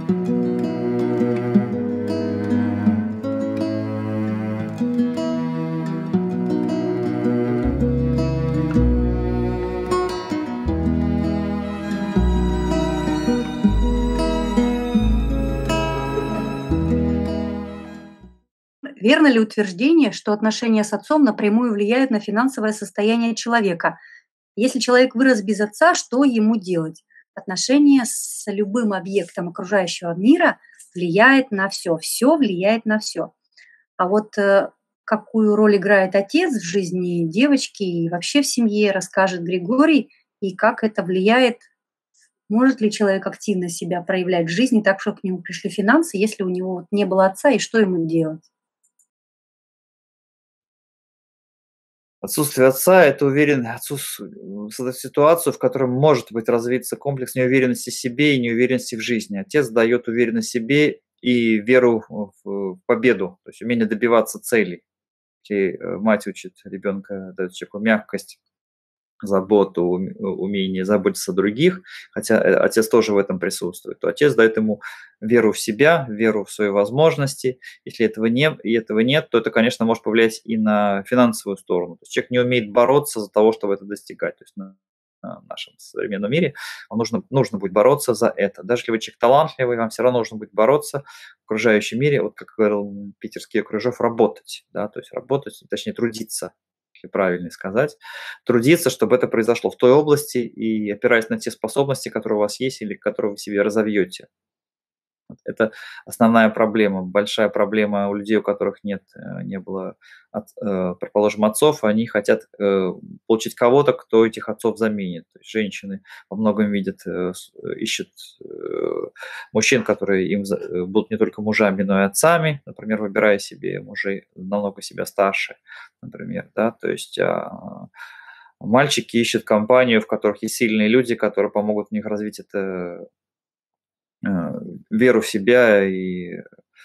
Верно ли утверждение, что отношения с отцом напрямую влияют на финансовое состояние человека? Если человек вырос без отца, что ему делать? Отношения с любым объектом окружающего мира влияет на все, все влияет на все. А вот какую роль играет отец в жизни девочки и вообще в семье, расскажет Григорий, и как это влияет, может ли человек активно себя проявлять в жизни так, чтобы к нему пришли финансы, если у него вот не было отца, и что ему делать? Отсутствие отца — это создает ситуацию, в которой может быть развиться комплекс неуверенности в себе и неуверенности в жизни. Отец дает уверенность в себе и веру в победу, то есть умение добиваться целей. И, мать учит ребенка, дает человеку мягкость, заботу, умение заботиться о других, хотя, отец тоже в этом присутствует, то отец дает ему веру в себя, веру в свои возможности. Если этого нет, то это, конечно, может повлиять и на финансовую сторону. То есть человек не умеет бороться за того, чтобы это достигать. То есть на нашем современном мире нужно будет бороться за это. Даже если вы человек талантливый, вам все равно нужно будет бороться в окружающем мире, вот как говорил питерский Крыжов, работать, да, то есть работать, точнее трудиться, если правильно сказать, трудиться, чтобы это произошло в той области и опираясь на те способности, которые у вас есть или которые вы в себе разовьете. Вот это основная проблема, большая проблема у людей, у которых не было, предположим, отцов. Они хотят получить кого-то, кто этих отцов заменит. То есть женщины во многом ищут мужчин, которые будут не только мужами, но и отцами, например, выбирая себе мужей намного себя старше, например, да, то есть мальчики ищут компанию, в которых есть сильные люди, которые помогут в них развить э, веру в себя и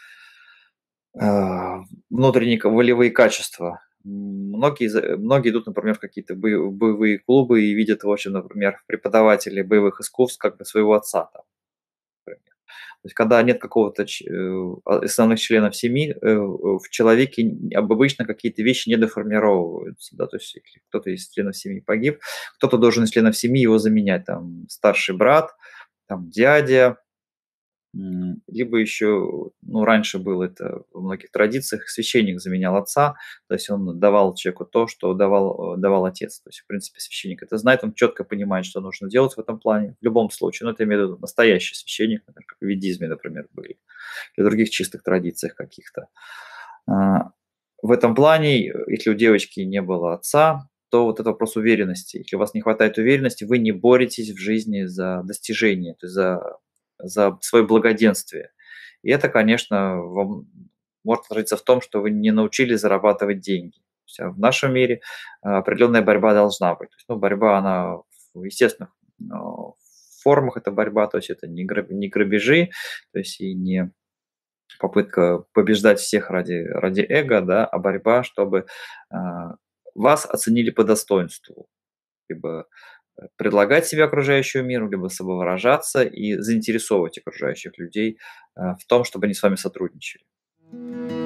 внутренние волевые качества. Многие идут, например, в какие-то боевые клубы и видят, в общем, например, в преподавателе боевых искусств как бы своего отца там, например. То есть когда нет какого-то основных членов семьи, в человеке обычно какие-то вещи недоформировываются. Да? То есть если кто-то из членов семьи погиб, кто-то должен из членов семьи его заменять. Там старший брат, там дядя, либо еще, ну, раньше было это во многих традициях, священник заменял отца, то есть он давал человеку то, что давал отец. То есть, в принципе, священник это знает, он четко понимает, что нужно делать в этом плане. В любом случае, ну, это имею в виду настоящий священник, например, как в ведизме, например, были, или в других чистых традициях каких-то. А, В этом плане, если у девочки не было отца, то вот это вопрос уверенности. Если у вас не хватает уверенности, вы не боретесь в жизни за достижение, то есть за свое благоденствие. И это, конечно, может отразиться в том, что вы не научились зарабатывать деньги. То есть, в нашем мире определенная борьба должна быть. То есть, ну, борьба, она в естественных формах, это борьба, то есть это не грабежи, то есть и не попытка побеждать всех ради эго, да, а борьба, чтобы вас оценили по достоинству. Либо предлагать себя окружающему миру, либо самовыражаться и заинтересовывать окружающих людей в том, чтобы они с вами сотрудничали.